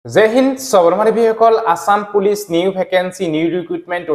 जय हिंद सबरमारी ভিসকল Assam police new vacancy new recruitment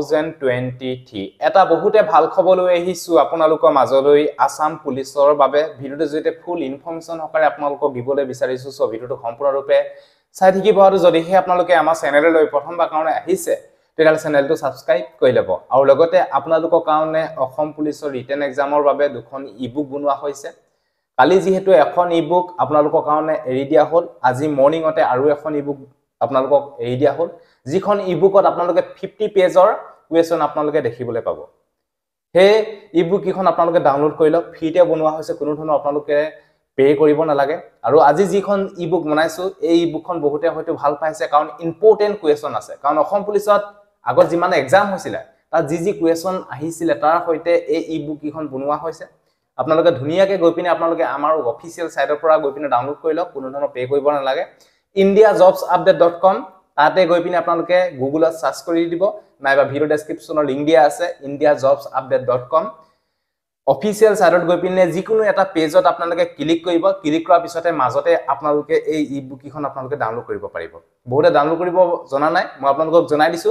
2023 এটা বহুতে ভাল খবৰ লৈ আহিছো আপোনালোকৰ মাজলৈ আসাম পুলিশৰ বাবে ভিডিওটো জৰিতে ফুল ইনফৰমেশন হকাৰে আপোনালোকক দিবলৈ বিচাৰিছো সো ভিডিওটো সম্পূৰ্ণৰূপে চাই থাকিব আৰু যদিহে আপোনালোকে আমাৰ চেনেললৈ প্ৰথমবাৰ কাৰণে আহিছে তেতিয়াহলে চেনেলটো সাবস্ক্ৰাইব কৰি লব আৰু লগতে আপোনালোকৰ কাৰণে অসম পুলিশৰ ৰিটেন এক্সামৰ বাবে দুখন ইবুক বনোৱা হৈছে কালি যেহেতু এখন ইবুক আপোনালোকৰ কাৰণে এৰি দিয়া হল আজি মৰ্নিংতে আৰু এখন ইবুক আপোনালোকক এৰি দিয়া হল যিখন ইবুকত আপোনালোকে 50 পেজৰ কুৱেশ্যন আপোনালোকে দেখিবলৈ পাব হে ইবুক কিখন আপোনালোকে ডাউনলোড কৰি লওক ফ্ৰীতে বনোৱা হৈছে কোনো ধৰণৰ আপোনালোকে পে কৰিব নালাগে আৰু আজি যিখন ইবুক বনাইছো এই ইবুকখন বহুতে হয়তো ভাল পাইছে কাৰণ ইম্পৰ্টেন্ট কুৱেশ্যন আছে কাৰণ অসম পুলিচত আগত যিমান এক্সাম হৈছিল তাত যি কুৱেশ্যন আহিছিল তাৰ সৈতে এই ইবুক কিখন বনোৱা হৈছে আপোনালোকে ধুনিয়াকে গৈ পিনে আপোনালোকে আমাৰ অফিচিয়েল সাইটৰ পৰা গৈ পিনে ডাউনলোড কৰি লওক কোনো ধৰণৰ পে কৰিব নালাগে indiajobsupdate.com তাতে গৈ পিনে আপোনালোকে গুগলত সাৰ্চ কৰি দিব নাইবা ভিডিও ডেসক্ৰিপচনৰ লিংক দিয়া আছে indiajobsupdate.com অফিচিয়েল সাইটত গৈ পিনে যিকোনো এটা পেজত আপোনালোকে ক্লিক কৰিব ক্লিক কৰাৰ পিছতে মাজতে আপোনালোকে এই ইবুক কিখন আপোনালোকে ডাউনলোড কৰিব পাৰিব বহুতে ডাউনলোড কৰিব জনা নাই মই আপোনালোকক জনাই দিছো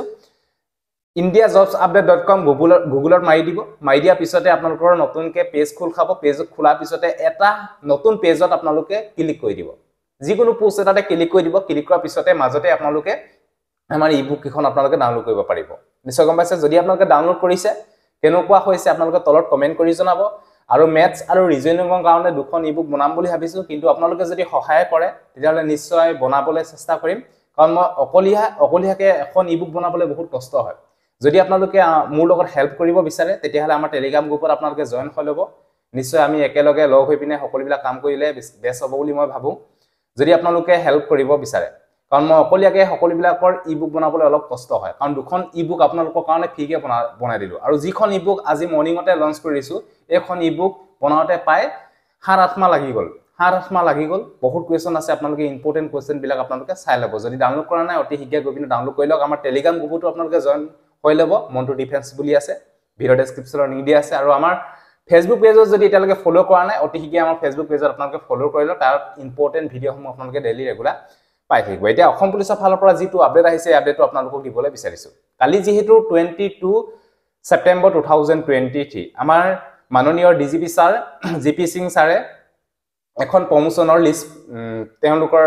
indiajobsupdate.com গুগলত মাৰি দিব মাৰি দিয়া পিছতে আপোনালোকৰ নতুনকে পেজ খোল খাব পেজ খোলাৰ পিছতে এটা নতুন পেজত আপোনালোকে ক্লিক কৰি দিব যিকোনো পোষ্ট এটাতে ক্লিক কৰি দিব ক্লিক কৰাৰ পিছতে মাজতে আপোনালোকে আমাৰ ইবুক কিখন আপোনালোকে ডাউনলোড কৰিব পাৰিব নিশ্চয় গম পাইছে যদি আপোনালোকে ডাউনলোড কৰিছে কেনেকুৱা হৈছে আপোনালোকে তলত কমেন্ট কৰি জনাব আৰু ম্যাথছ আৰু ৰিজনিংৰ কাৰণে দুখন ইবুক বনাম বুলি ভাবিছো কিন্তু আপোনালোকে যদি সহায় কৰে তেতিয়াহলে নিশ্চয় বনাবলৈ চেষ্টা কৰিম কাৰণ মই অকলিয়াকে এখন ইবুক বনাবলৈ বহুত কষ্ট হয় যদি আপোনালোকে মোৰ লগত হেল্প কৰিব বিচাৰে তেতিয়াহলে আমাৰ টেলিগ্ৰাম গ্ৰুপত আপোনালোকে জয়েন হৈ ল'ব নিশ্চয় আমি একেলগে লগ হৈ পিনে সকলোবিলাক কাম কৰিলে বেছ হ'ব বুলি মই ভাবো যদি আপোনালোকে হেল্প কৰিব বিচাৰে কাৰণ মই অকলিয়াকে সকলোবিলাকৰ ইবুক বনাবলৈ অলপ কষ্ট হয় কাৰণ দুখন ইবুক আপোনালোকৰ কাৰণে ফ্ৰীকে বনাই দিলো আৰু যিখন ইবুক আজি মৰ্নিংতে লঞ্চ কৰিছো এইখন ইবুক বনাওতে পায় 7-8 মাহ লাগি গল 7-8 মাহ লাগি গল বহুত কুৱেশ্যন আছে আপোনালোকে ইম্পৰ্টেন্ট কুৱেশ্যন বিলাক আপোনালোকে চাই ল'ব যদি ডাউনলোড কৰা নাই অতি শীঘ্ৰে গৈ পিনে ডাউনলোড কৰি লওক আমাৰ টেলিগ্ৰাম গ্ৰুপটো আপোনালোকে জয়েন হৈ ল'ব মন্টু ডিফেন্স বুলি আছে ভিডিও ডেসক্ৰিপচনৰ লিংক দিয়া আছে আৰু আমাৰ ফেসবুক পেজত যদি এতিয়ালৈকে ফলো কৰা নাই অতি শীঘ্ৰে আমাৰ ফেসবুক পেজত আপোনালোকে ফলো কৰি লওক তাৰ ইম্পৰ্টেন্ট ভিডিওসমূহ আপোনালোকে ডেইলি ৰেগুলাৰ পাই থাকিব এতিয়া অসম পুলিচৰ ফালৰ পৰা যিটো আপডেট আহিছে এই আপডেটটো আপোনালোকক দিবলৈ বিচাৰিছো কালি যেহেতু 22 সেপ্টেম্বৰ 2023 আমাৰ মাননীয় ডিজিপি স্যাৰ জিপি সিং স্যাৰে এখন প্ৰমোশনৰ লিষ্ট তেওঁলোকৰ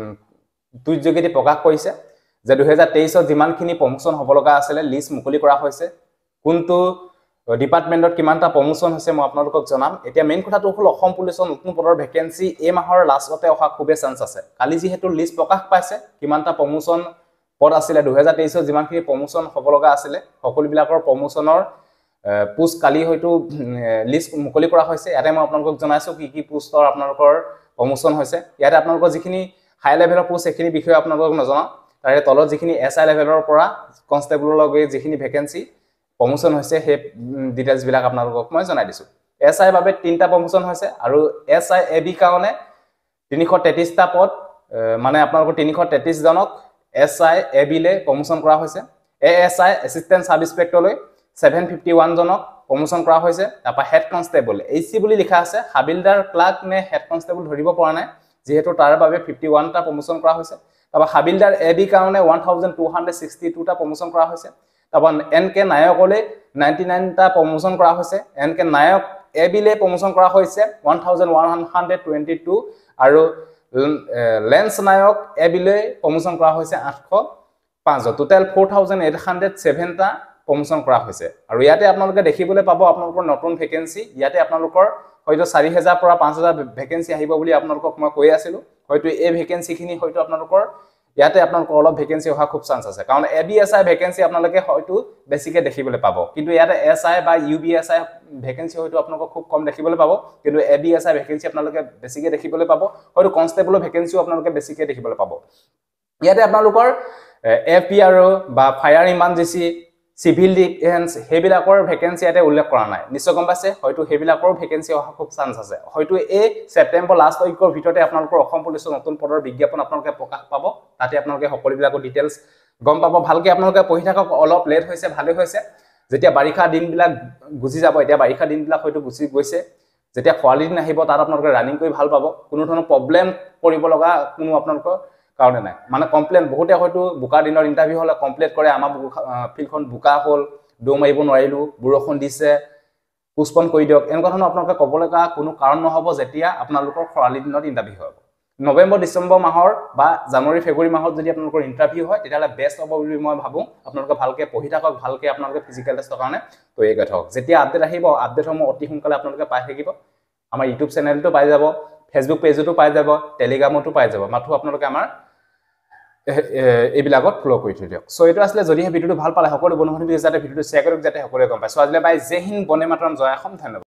টুইট যোগেদি প্ৰকাশ কৰিছে যে 2023 যিমানখিনি প্ৰমোশন হ'ব লগা আছিল লিষ্ট মুকলি কৰা হৈছে কোনটো ডিপাৰ্টমেন্টত কিমানটা প্ৰমোশন হৈছে মই আপোনালোকক জনাম এতিয়া মেইন কথাটো হল অসম পুলিচৰ নতুন পদৰ ভ্যাকেন্সি এই মাহৰ লাষ্টতে অহা খুবে চান্স আছে কালি যেহেতু লিষ্ট প্ৰকাশ পাইছে কিমানটা প্ৰমোশন পদ আছিল 2023 যিমানখিনি প্ৰমোশন হ'ব লগা আছিল সকলোবিলাকৰ প্ৰমোশনৰ পোষ্ট কালি হয়তো লিষ্ট মুকলি কৰা হৈছে ইয়াতে মই আপোনালোকক জনাইছো কি পোষ্টৰ আপোনালোকৰ প্ৰমোশন হৈছে ইয়াতে আপোনালোকৰ যিখিনি হাই লেভেলৰ পোষ্ট এখিনি বিষয়ে আপোনালোকক নজনাও তাৰে তলত যিখিনি এসআই লেভেলৰ পৰা কনষ্টেবলৰ লগে যিখিনি ভ্যাকেন্সি প্ৰমোশন হৈছে হে ডিটেইলছ বিলাক আপোনালোকক মই জনাই দিছো এসআই বাবে 3টা প্ৰমোশন হৈছে আৰু এসআই এবি কাৰণে 333 টা পদ মানে আপোনালোকৰ 333 জনক এসআই এবিলে প্ৰমোশন কৰা হৈছে এএসআই এসিস্ট্যান্ট সাব ইন্সপেক্টৰলৈ 751 জনক প্ৰমোশন কৰা হৈছে তাৰপা হেড কনষ্টেবল এসি বুলি লিখা আছে হাবিলদাৰ ক্লাৰ্ক নে হেড কনষ্টেবল ধৰিব পৰা নাই যেহেতু তাৰ বাবে 51 টা প্ৰমোশন কৰা হৈছে তাৰপা হাবিলদাৰ এবি কাৰণে 1262 টা প্ৰমোশন কৰা হৈছে তাৰপা এনকে নায়কলে 99 টা প্ৰমোশন কৰা হৈছে এনকে নায়ক এবিলে প্ৰমোশন কৰা হৈছে 1122 আৰু লেন্স নায়ক এবিলে প্ৰমোশন কৰা হৈছে 805 টোটাল 4807 টা প্ৰমোশন কৰা হৈছে আৰু ইয়াতে আপোনালোকে দেখিবলৈ পাব আপোনালোকৰ নতুন ভ্যাকেন্সি ইয়াতে আপোনালোকৰ হয়তো 4000 পৰা 5000 ভ্যাকেন্সি আহিব বুলি আপোনালোকক মই কৈ আছিলো হয়তো এই ভ্যাকেন্সিখিনি হয়তো আপোনালোকৰ ইয়াতে আপোনালোকৰ অলপ ভ্যাকেন্সি অহা খুব চান্স আছে কাৰণ এবিএসআই ভ্যাকেন্সি আপোনালোকে হয়তো বেছিকে দেখিবলৈ পাব কিন্তু ইয়াতে এসআই বা ইউবিএসআই ভ্যাকেন্সি হয়তো আপোনালোকক খুব কম দেখিবলৈ পাব কিন্তু এবিএসআই ভ্যাকেন্সি আপোনালোকে বেছিকে দেখিবলৈ পাব হয়তো কনষ্টেবলৰ ভ্যাকেন্সিও আপোনালোকে বেছিকে দেখিবলৈ পাব ইয়াতে আপোনালোকৰ এফপিআৰ বা ফায়াৰ ইমাৰ্জেন্সি সিভিল ডিফেন্স হেবিলাকৰ ভ্যাকেন্সি ইয়াতে উল্লেখ কৰা নাই নিশ্চয় গম পাইছে হয়তো হেবিলাকৰ ভ্যাকেন্সি অহা খুব চান্স আছে হয়তো এই সেপ্টেম্বৰ লাষ্ট উইকৰ ভিতৰতে আপোনালোকৰ অসম পুলিচৰ নতুন পদৰ বিজ্ঞাপন আপোনালোকে প্ৰকাশ পাব তাতে আপোনালোকে সকলোবিলাকৰ ডিটেইলছ গম পাব ভালকে আপোনালোকে পঢ়ি থাকক অলপ লেট হৈছে ভালে হৈছে যেতিয়া বাৰিষা দিনবিলাক গুজি যাব এতিয়া বাৰিষা দিনবিলাক হয়তো গুজি গৈছে যেতিয়া খোৱালি দিন আহিব তাত আপোনালোকে ৰানিং কৰি ভাল পাব কোনো ধৰণৰ প্ৰবলেম কৰিব লগা কোনো আপোনালোকৰ কাৰণে নাই মানে কমপ্লেইন বহুতে হয়তো বোকা দিনৰ ইন্টাৰভিউ হলে কমপ্লিট কৰে আমাৰ ফিল্ডখন বোকা হ'ল দৌ মাৰিব নোৱাৰিলো বৰষুণ দিছে পোষ্টপন কৰি দিয়ক এনেকুৱা ধৰণৰ আপোনালোকে ক'বলৈ কোনো কাৰণ নহব যেতিয়া আপোনালোকৰ খৰালি দিনত ইন্টাৰভিউ হ'ব নৱেম্বৰ ডিচেম্বৰ মাহৰ বা জানুৱাৰী ফেব্ৰুৱাৰী মাহত যদি আপোনালোকৰ ইন্টাৰভিউ হয় তেতিয়াহলে বেষ্ট হ'ব বুলি মই ভাবো আপোনালোকে ভালকে পঢ়ি থাকক ভালকে আপোনালোকে ফিজিক্যাল টেষ্টৰ কাৰণে তৈয়াৰী কৰি থাকক যেতিয়া আপডেট আহিব আপডেটসমূহ অতি সোনকালে আপোনালোকে পাই থাকিব আমাৰ ইউটিউব চেনেলটো পাই যাব ফেসবুক পেজতো পাই যাব টেলিগ্ৰামতো পাই যাব মাথো আপোনালোকে আমাৰ এইবিলাকত ফলো কৰি থৈ দিয়ক সো এইটো আসলে যদি ভিডিওটো ভাল পালে সকলো বন্ধু বান্ধৱী যাতে ভিডিওটো শেয়াৰ কৰক যাতে সকলোৱে গম পায় সো আজিলে বাই জয় হিন্দ বন্দে মাতৰম জয় অসম ধন্যবাদ